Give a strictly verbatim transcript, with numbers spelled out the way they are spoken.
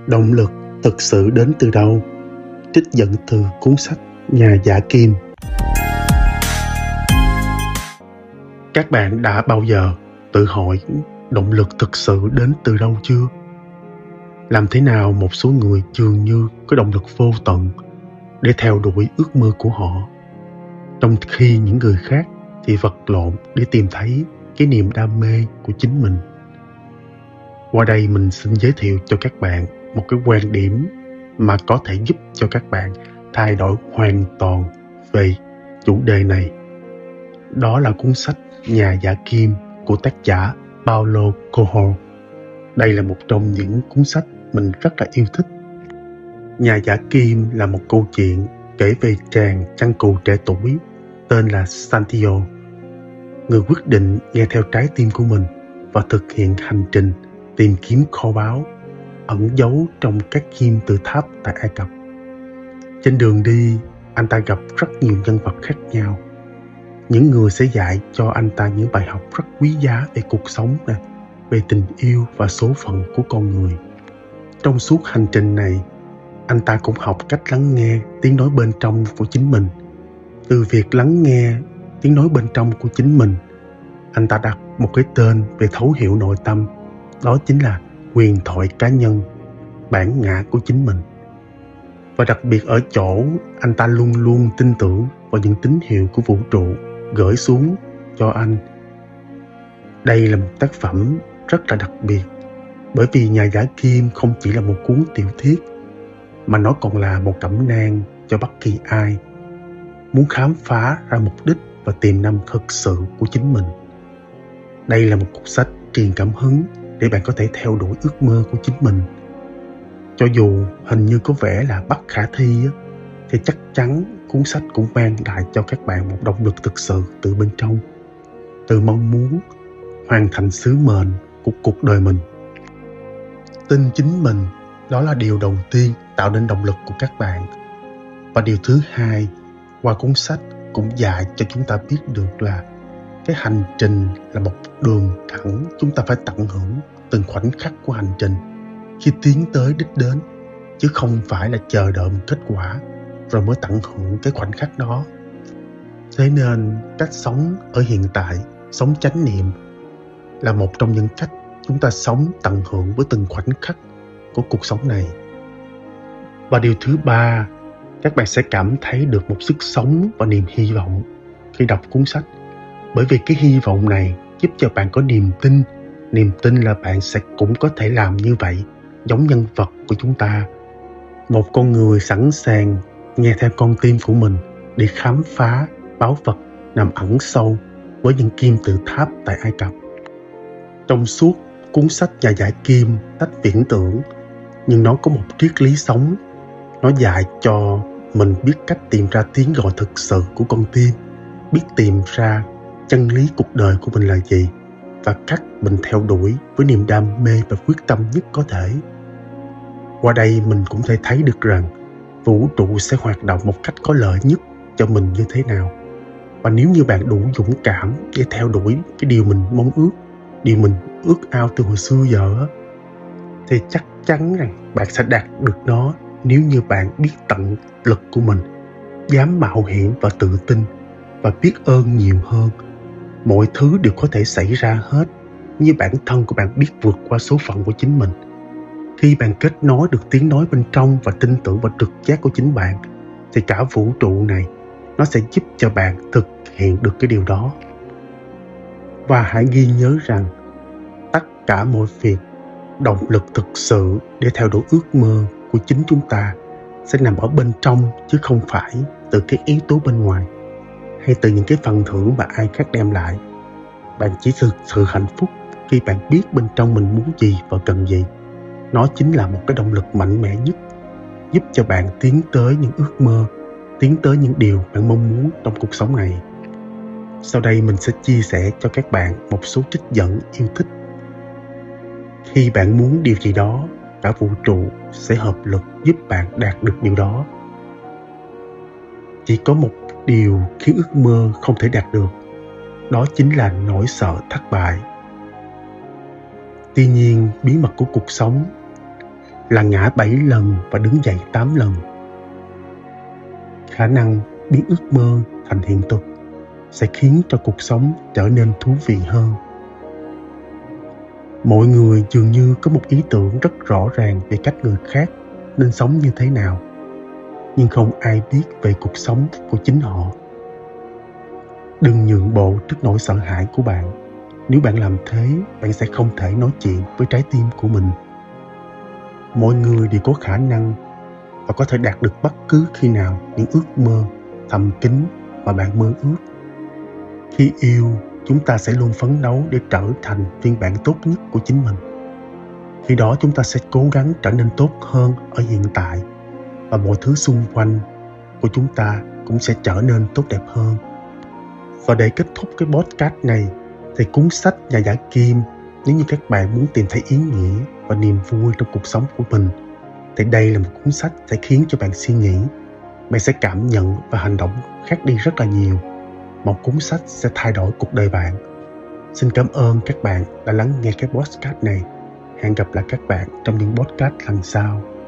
Động lực thực sự đến từ đâu? Trích dẫn từ cuốn sách Nhà giả kim. Các bạn đã bao giờ tự hỏi động lực thực sự đến từ đâu chưa? Làm thế nào một số người dường như có động lực vô tận để theo đuổi ước mơ của họ, trong khi những người khác thì vật lộn để tìm thấy cái niềm đam mê của chính mình? Qua đây mình xin giới thiệu cho các bạn một cái quan điểm mà có thể giúp cho các bạn thay đổi hoàn toàn về chủ đề này. Đó là cuốn sách Nhà giả kim của tác giả Paulo Coelho. Đây là một trong những cuốn sách mình rất là yêu thích. Nhà giả kim là một câu chuyện kể về chàng chăn cừu trẻ tuổi tên là Santiago, người quyết định nghe theo trái tim của mình và thực hiện hành trình tìm kiếm kho báu ẩn giấu trong các kim tự tháp tại Ai Cập. Trên đường đi, anh ta gặp rất nhiều nhân vật khác nhau. Những người sẽ dạy cho anh ta những bài học rất quý giá về cuộc sống, về tình yêu và số phận của con người. Trong suốt hành trình này, anh ta cũng học cách lắng nghe tiếng nói bên trong của chính mình. Từ việc lắng nghe tiếng nói bên trong của chính mình, anh ta đặt một cái tên về thấu hiểu nội tâm. Đó chính là huyền thoại cá nhân, bản ngã của chính mình. Và đặc biệt ở chỗ anh ta luôn luôn tin tưởng vào những tín hiệu của vũ trụ gửi xuống cho anh. Đây là một tác phẩm rất là đặc biệt, bởi vì Nhà giả kim không chỉ là một cuốn tiểu thuyết, mà nó còn là một cẩm nang cho bất kỳ ai muốn khám phá ra mục đích và tiềm năng thực sự của chính mình. Đây là một cuốn sách truyền cảm hứng để bạn có thể theo đuổi ước mơ của chính mình. Cho dù hình như có vẻ là bất khả thi, thì chắc chắn cuốn sách cũng mang lại cho các bạn một động lực thực sự từ bên trong, từ mong muốn hoàn thành sứ mệnh của cuộc đời mình. Tin chính mình, đó là điều đầu tiên tạo nên động lực của các bạn. Và điều thứ hai, qua cuốn sách cũng dạy cho chúng ta biết được là cái hành trình là một đường thẳng, chúng ta phải tận hưởng từng khoảnh khắc của hành trình khi tiến tới đích đến, chứ không phải là chờ đợi một kết quả rồi mới tận hưởng cái khoảnh khắc đó. Thế nên cách sống ở hiện tại, sống chánh niệm, là một trong những cách chúng ta sống tận hưởng với từng khoảnh khắc của cuộc sống này. Và điều thứ ba, các bạn sẽ cảm thấy được một sức sống và niềm hy vọng khi đọc cuốn sách. Bởi vì cái hy vọng này giúp cho bạn có niềm tin. Niềm tin là bạn sẽ cũng có thể làm như vậy, giống nhân vật của chúng ta. Một con người sẵn sàng nghe theo con tim của mình để khám phá báu vật nằm ẩn sâu với những kim tự tháp tại Ai Cập. Trong suốt cuốn sách Nhà giả kim tách viễn tưởng, nhưng nó có một triết lý sống. Nó dạy cho mình biết cách tìm ra tiếng gọi thực sự của con tim, biết tìm ra chân lý cuộc đời của mình là gì và cách mình theo đuổi với niềm đam mê và quyết tâm nhất có thể. Qua đây mình cũng thể thấy được rằng vũ trụ sẽ hoạt động một cách có lợi nhất cho mình như thế nào. Và nếu như bạn đủ dũng cảm để theo đuổi cái điều mình mong ước, điều mình ước ao từ hồi xưa giờ, thì chắc chắn rằng bạn sẽ đạt được nó nếu như bạn biết tận lực của mình, dám mạo hiểm và tự tin và biết ơn nhiều hơn. Mọi thứ đều có thể xảy ra hết như bản thân của bạn biết vượt qua số phận của chính mình. Khi bạn kết nối được tiếng nói bên trong và tin tưởng vào trực giác của chính bạn, thì cả vũ trụ này nó sẽ giúp cho bạn thực hiện được cái điều đó. Và hãy ghi nhớ rằng tất cả mọi việc, động lực thực sự để theo đuổi ước mơ của chính chúng ta sẽ nằm ở bên trong, chứ không phải từ cái yếu tố bên ngoài hay từ những cái phần thưởng mà ai khác đem lại. Bạn chỉ thực sự hạnh phúc khi bạn biết bên trong mình muốn gì và cần gì. Nó chính là một cái động lực mạnh mẽ nhất, giúp cho bạn tiến tới những ước mơ, tiến tới những điều bạn mong muốn trong cuộc sống này. Sau đây mình sẽ chia sẻ cho các bạn một số trích dẫn yêu thích. Khi bạn muốn điều gì đó, cả vũ trụ sẽ hợp lực giúp bạn đạt được điều đó. Chỉ có một điều khiến ước mơ không thể đạt được, đó chính là nỗi sợ thất bại. Tuy nhiên, bí mật của cuộc sống là ngã bảy lần và đứng dậy tám lần. Khả năng biến ước mơ thành hiện thực sẽ khiến cho cuộc sống trở nên thú vị hơn. Mọi người dường như có một ý tưởng rất rõ ràng về cách người khác nên sống như thế nào, nhưng không ai biết về cuộc sống của chính họ. Đừng nhượng bộ trước nỗi sợ hãi của bạn. Nếu bạn làm thế, bạn sẽ không thể nói chuyện với trái tim của mình. Mọi người đều có khả năng và có thể đạt được bất cứ khi nào những ước mơ thầm kín mà bạn mơ ước. Khi yêu, chúng ta sẽ luôn phấn đấu để trở thành phiên bản tốt nhất của chính mình. Khi đó chúng ta sẽ cố gắng trở nên tốt hơn ở hiện tại, và mọi thứ xung quanh của chúng ta cũng sẽ trở nên tốt đẹp hơn. Và để kết thúc cái podcast này, thì cuốn sách Nhà giả kim, nếu như các bạn muốn tìm thấy ý nghĩa và niềm vui trong cuộc sống của mình, thì đây là một cuốn sách sẽ khiến cho bạn suy nghĩ. Bạn sẽ cảm nhận và hành động khác đi rất là nhiều. Một cuốn sách sẽ thay đổi cuộc đời bạn. Xin cảm ơn các bạn đã lắng nghe cái podcast này. Hẹn gặp lại các bạn trong những podcast lần sau.